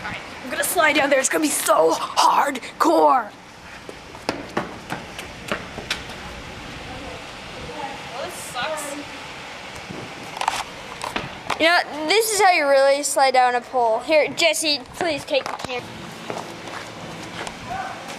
Alright, I'm gonna slide down there. It's gonna be so hardcore. Well, this sucks. You know, this is how you really slide down a pole. Here, Jesse, please take the camera.